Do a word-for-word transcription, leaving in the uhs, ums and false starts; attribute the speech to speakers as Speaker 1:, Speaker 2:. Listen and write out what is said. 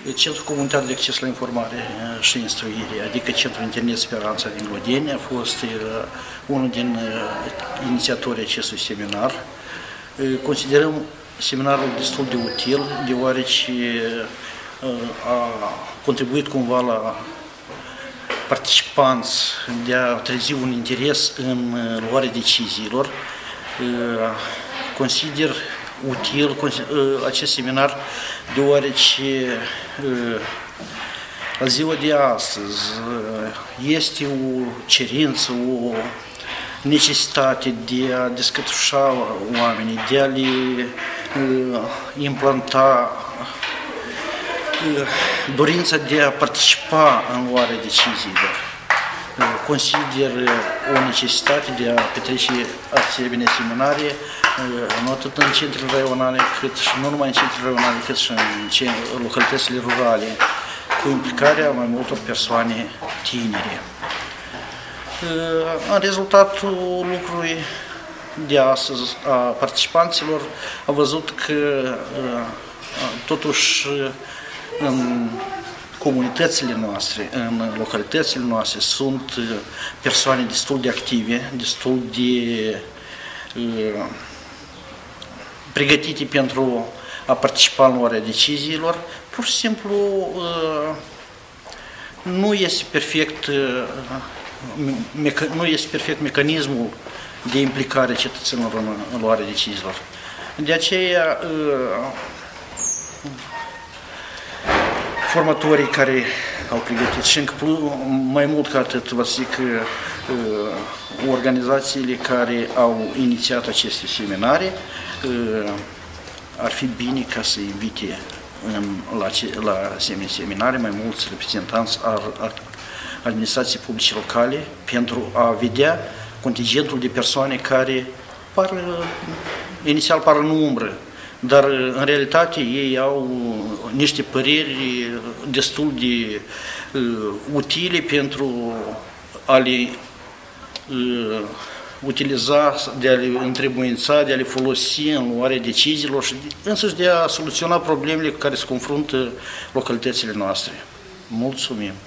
Speaker 1: Centrul Comunitar de Acces la Informare și Instruire, adică Centrul Internet Speranța din Lodeni, a fost unul din inițiatorii acestui seminar. Considerăm seminarul destul de util, deoarece a contribuit cumva la participanți de a trezi un interes în luarea deciziilor. Consider util acest seminar deoarece la ziua de astăzi este o cerință, o necesitate de a descătușa oamenii, de a le implanta dorința de a participa în luarea deciziilor. Consider o necesitate de a petrece asemenea seminarii, nu atât în centrele raionale, cât și nu numai în centrele raionale, cât și în localitățile rurale, cu implicarea mai multor persoane tinere. În rezultatul lucrului de astăzi a participanților am văzut că totuși în comunitățile noastre, în localitățile noastre sunt persoane destul de active, destul de uh, pregătite pentru a participa în luarea deciziilor. Pur și simplu uh, nu este perfect uh, meca nu este perfect mecanismul de implicare a cetățenilor în, în luarea deciziilor. De aceea uh, formatorii care au pregătit și încă mai mult ca atât, vă zic, organizațiile care au inițiat aceste seminarii, ar fi bine ca să invite în, la, la seminarii mai mulți reprezentanți al administrației publice locale pentru a vedea contingentul de persoane care par, inițial par în umbră, dar în realitate ei au niște păreri destul de uh, utile pentru a le uh, utiliza, de a le întrebuința, de a le folosi în luarea deciziilor și însăși de a soluționa problemele cu care se confruntă localitățile noastre. Mulțumim!